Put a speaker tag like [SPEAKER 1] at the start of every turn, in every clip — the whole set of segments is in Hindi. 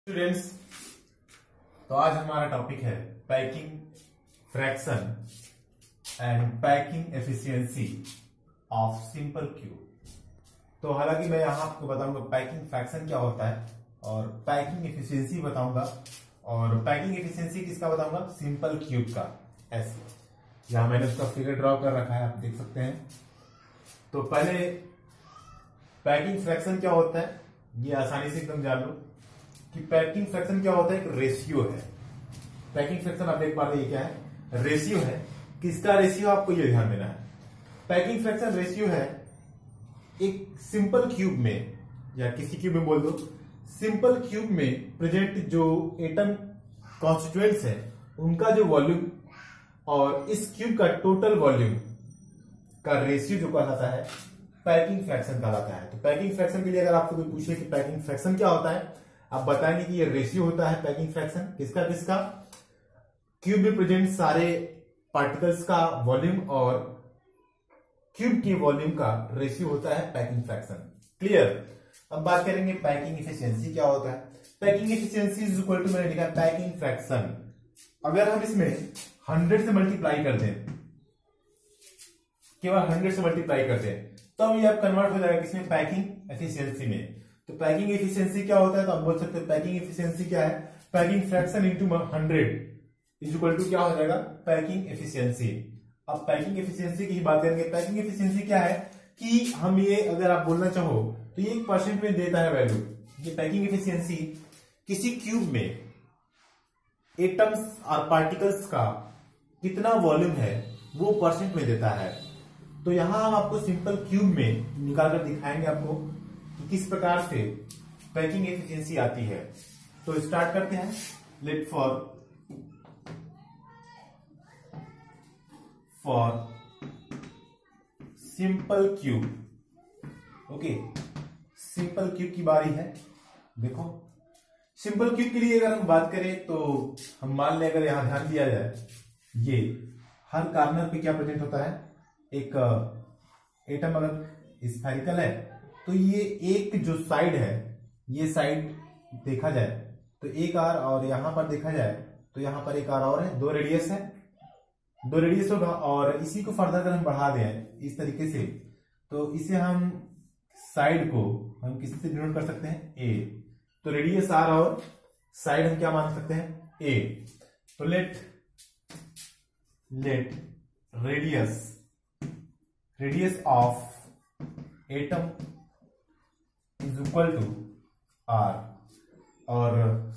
[SPEAKER 1] स्टूडेंट्स, तो आज हमारा टॉपिक है packing fraction and packing efficiency of simple cube. तो हालांकि मैं यहां आपको बताऊंगा पैकिंग फ्रैक्शन क्या होता है और पैकिंग एफिशिएंसी बताऊंगा, और पैकिंग एफिशिएंसी किसका बताऊंगा, सिंपल क्यूब का। ऐसे यहां मैंने उसका फिगर ड्रॉ कर रखा है, आप देख सकते हैं। तो पहले पैकिंग फ्रैक्शन क्या होता है ये आसानी से एकदम जान लो कि पैकिंग फ्रैक्शन क्या होता है। एक रेशियो है। पैकिंग फ्रैक्शन आप देख पा रहे हैं, क्या है, रेशियो है। किसका रेशियो, आपको ये ध्यान देना है। पैकिंग फ्रैक्शन रेशियो है एक सिंपल क्यूब में, या किसी क्यूब में बोल दो, सिंपल क्यूब में प्रेजेंट जो एटम कॉन्स्टिट्यूएंट्स है उनका जो वॉल्यूम और इस क्यूब का टोटल वॉल्यूम का रेशियो जो कहलाता है पैकिंग फ्रैक्शन कहलाता है। तो पैकिंग फ्रैक्शन के लिए अगर आपको कोई पूछे कि पैकिंग फ्रैक्शन क्या होता है, आप बताएंगे कि ये रेशियो होता है पैकिंग फ्रैक्शन किसका किसका, क्यूब में प्रेजेंट सारे पार्टिकल्स का वॉल्यूम और क्यूब के वॉल्यूम का रेशियो होता है पैकिंग फ्रैक्शन। क्लियर। अब बात करेंगे पैकिंग एफिशिएंसी क्या होता है। Packing efficiency is equal to, मैंने लिखा पैकिंग फ्रैक्शन, अगर हम इसमें 100 से मल्टीप्लाई कर दें, केवल 100 से मल्टीप्लाई कर दें, तो ये अब कन्वर्ट हो जाएगा किसमें, पैकिंग एफिशिएंसी में। तो पैकिंग एफिशिएंसी क्या होता है, तो आप बोल सकते हैं पैकिंग एफिशिएंसी क्या है, packing fraction into 100 is equal to क्या हो जाएगा, पैकिंग एफिशिएंसी। अब पैकिंग एफिशिएंसी की ही बात करेंगे। पैकिंग एफिशिएंसी क्या है कि हम ये अगर आप बोलना चाहो तो ये 1% में देता है वैल्यू। ये पैकिंग एफिशिएंसी किसी क्यूब में एटम्स और पार्टिकल्स का कितना वॉल्यूम है वो परसेंट में देता है। तो यहां हम आपको सिंपल क्यूब में निकालकर दिखाएंगे आपको कि किस प्रकार से पैकिंग एफिशिएंसी आती है। तो स्टार्ट करते हैं। Let for simple cube, okay, simple cube की बारी है। देखो सिंपल क्यूब के लिए अगर हम बात करें तो हम मान लें, अगर यहां ध्यान दिया जाए, ये हर कॉर्नर पे क्या प्रेजेंट होता है, एक एटम अगर स्फेरिकल है तो ये एक जो साइड है, ये साइड देखा जाए तो एक आर, और यहां पर देखा जाए तो यहां पर एक आर और है, दो रेडियस है, दो रेडियस होगा। और इसी को फर्दर अगर हम बढ़ा दें इस तरीके से, तो इसे हम साइड को हम किससे डिनोट कर सकते हैं, ए। तो रेडियस आर और साइड हम क्या मान सकते हैं, ए। तो let radius of atom is equal to r, और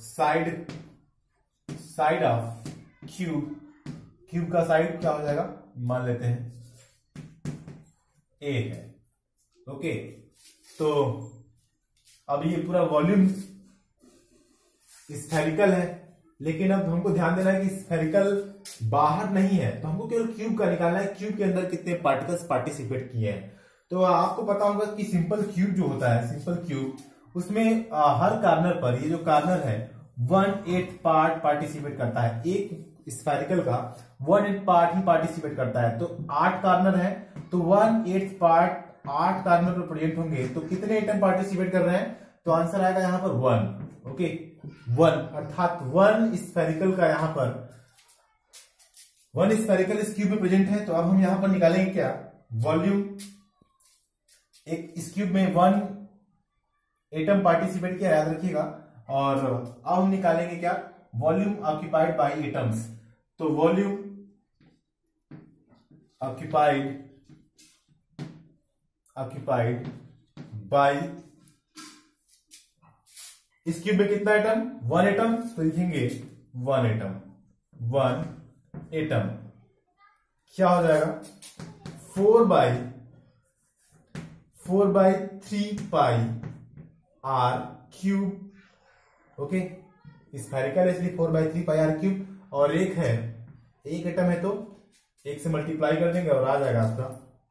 [SPEAKER 1] साइड ऑफ क्यूब का साइड क्या हो जाएगा, मान लेते हैं ए है। ओके, तो अब ये पूरा वॉल्यूम स्फेरिकल है, लेकिन अब हमको ध्यान देना है कि स्फेरिकल बाहर नहीं है, तो हमको केवल क्यूब का निकालना है, क्यूब के अंदर कितने पार्टिकल्स पार्टिसिपेट किए हैं। तो आपको पता होगा कि सिंपल क्यूब जो होता है, सिंपल क्यूब, उसमें हर कॉर्नर पर, ये जो कॉर्नर है 1/8 पार्ट पार्टिसिपेट करता है। एक स्फेरिकल का 1/8 पार्ट ही पार्टिसिपेट करता है। तो 8 कॉर्नर है, तो 1/8 पार्ट 8 कॉर्नर पर प्रेजेंट होंगे, तो कितने एटम पार्टिसिपेट कर रहे हैं, तो आंसर आएगा यहां पर 1। ओके, 1, अर्थात 1 स्फेरिकल का यहां पर 1 स्फेरिकल इस क्यूब में प्रेजेंट है। तो अब हम यहां पर निकालेंगे क्या, वॉल्यूम। एक इस क्यूब में 1 एटम पार्टिसिपेट किया, याद रखिएगा। और अब हम निकालेंगे क्या, वॉल्यूम ऑक्यूपाइड बाय एटम्स। तो वॉल्यूम ऑक्यूपाइड बाय, इस क्यूब में कितना एटम, 1 एटम, तो लिखेंगे 1 एटम क्या हो जाएगा, 4/3 pi r cube. Okay, spherical है इसलिए 4/3 पाई आर क्यूब, और एक है, एक एटम है तो एक से मल्टीप्लाई कर देंगे और आ जाएगा आपका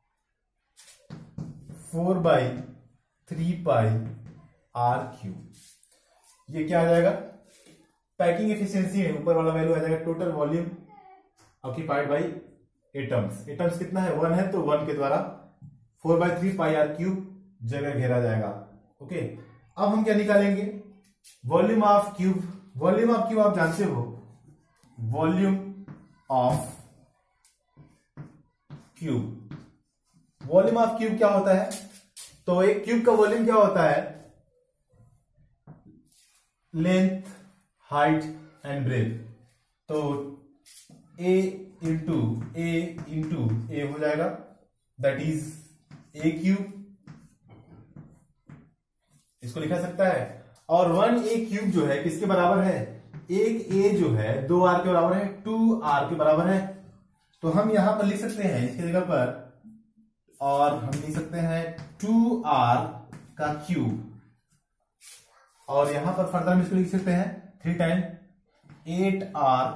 [SPEAKER 1] 4/3 पाई आर क्यूब। ये क्या आ जाएगा, पैकिंग एफिशिएंसी में ऊपर वाला वैल्यू आ जाएगा total volume occupied by atoms. Atoms कितना है, 1 है, तो 1 के द्वारा 4/3 पाई आर क्यूब जगह घेरा जाएगा। ओके, अब हम क्या निकालेंगे, volume of cube, volume of cube आप जानते हो, volume of cube, volume of cube क्या होता है? तो एक क्यूब का वॉल्यूम क्या होता है? Length, height and breadth. तो ए इंटू ए हो जाएगा, दैट इज ए क्यूब, इसको लिखा सकता है। और 1 ए क्यूब जो है किसके बराबर है? एक ए जो है 2r के बराबर है, 2r के बराबर है। तो हम यहां पर लिख सकते हैं इसकी जगह पर, और हम लिख सकते हैं 2r का क्यूब, और यहां पर फर्दर हम इसको लिख सकते हैं 3 टाइम 8r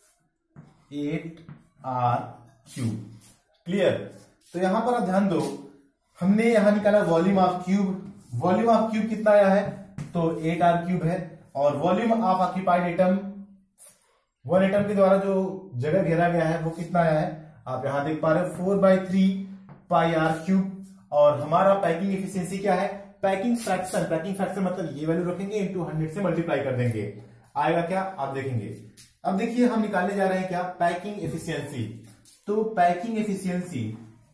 [SPEAKER 1] क्यूब। क्लियर? तो यहां पर आप ध्यान दो, हमने यहां निकाला volume of cube, volume of cube कितना आया है? तो 8r क्यूब है। और volume of occupied atom, 1 atom के द्वारा जो जगह घेरा गया है वो कितना आया है? आप यहां देख पा रहे हो 4/3 पाई r क्यूब। और हमारा पैकिंग एफिशिएंसी क्या है? पैकिंग फ्रैक्शन, पैकिंग फ्रैक्शन मतलब ये वैल्यू रखेंगे इंटू 100 से मल्टीप्लाई कर देंगे, आएगा क्या आप देखेंगे। अब देखिए हम निकालने जा रहे हैं क्या? Packing efficiency. तो packing efficiency,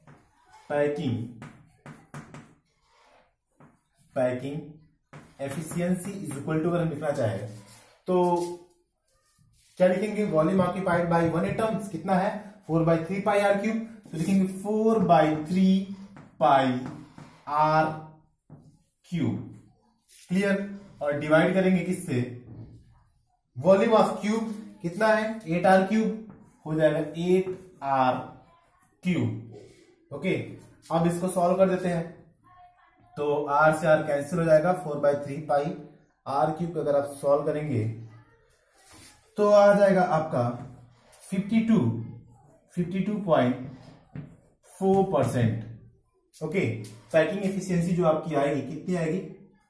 [SPEAKER 1] packing efficiency is equal to, अगर हम लिखना चाहे तो क्या लिखेंगे? वॉल्यूम ऑक्यूपाइड बाय 1 एटम्स कितना है? 4/3 पाई r क्यूब। तो लिखेंगे 4/3 पाई r क्यूब। क्लियर? और डिवाइड करेंगे किससे? वॉल्यूम ऑफ क्यूब कितना है? 8r क्यूब, हो जाएगा 8r क्यूब। ओके, अब इसको सॉल्व कर देते हैं। तो r से r कैंसिल हो जाएगा, 4/3 पाई r क्यूब अगर आप सॉल्व करेंगे तो आ जाएगा आपका 52.4%। ओके, पैकिंग एफिशिएंसी जो आपकी आएगी कितनी आएगी?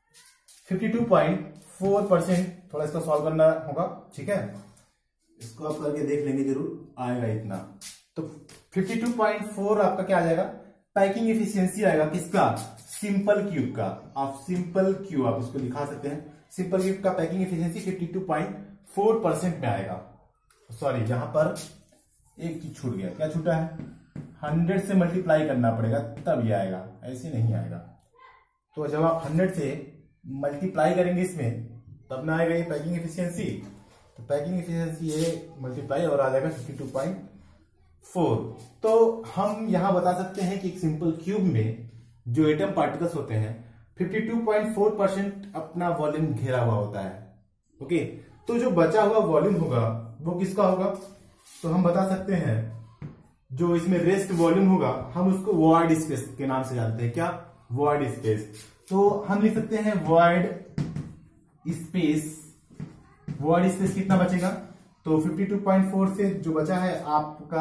[SPEAKER 1] 52.4%। थोड़ा इसका सॉल्व करना होगा, ठीक है, इसको आप करके देख लेंगे, जरूर आएगा इतना। तो 52.4 आपका क्या आ जाएगा? पैकिंग एफिशिएंसी आएगा किसका? सिंपल क्यूब का। आप सिंपल क्यूब आप इसको दिखा सकते हैं, सिंपल क्यूब का पैकिंग एफिशिएंसी 52.4% में आएगा। सॉरी, यहां पर एक चीज छूट गया, क्या छूटा है? 100 से मल्टीप्लाई करना पड़ेगा तब ये आएगा, ऐसे नहीं आएगा। तो जब आप 100 से मल्टीप्लाई करेंगे इसमें तब ना आएगा ये पैकिंग एफिशिएंसी। तो पैकिंग एफिशिएंसी ये मल्टीप्लाई और आ जाएगा 52.4। तो हम यहां बता सकते हैं कि एक सिंपल क्यूब में जो एटम पार्टिकल्स होते हैं 52.4% अपना वॉल्यूम घेरा हुआ होता है। ओके, तो जो बचा हुआ वॉल्यूम होगा वो किसका होगा? तो हम बता सकते हैं जो इसमें रेस्ट वॉल्यूम होगा हम उसको वॉइड स्पेस के नाम से जानते हैं। क्या? Void space. तो हम लिख सकते हैं वॉइड स्पेस, वॉइड स्पेस कितना बचेगा? तो 52.4 से जो बचा है आपका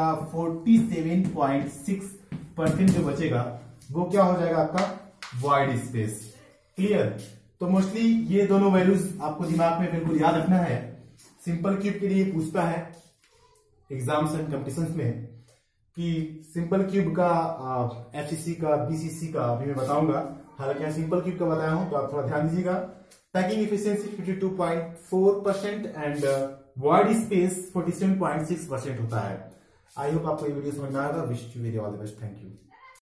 [SPEAKER 1] 47.6% जो बचेगा वो क्या हो जाएगा? आपका वॉइड स्पेस। क्लियर? तो मोस्टली ये दोनों वैल्यूज आपको दिमाग में बिल्कुल याद रखना है। सिंपल क्यूब के लिए पूछता है एग्जाम्स एंड कॉम्पिटिशन्स में कि सिंपल क्यूब का एफसीसी का, बीसीसी का अभी मैं बताऊंगा, हालांकि यहाँ सिंपल क्यूब का बताया हूं तो आप थोड़ा ध्यान दीजिएगा। Packing efficiency 52.4% and void space 47.6% होता है। आई होप आपको ये वीडियो समझ में आएगा। Wish you very all the best. Thank you.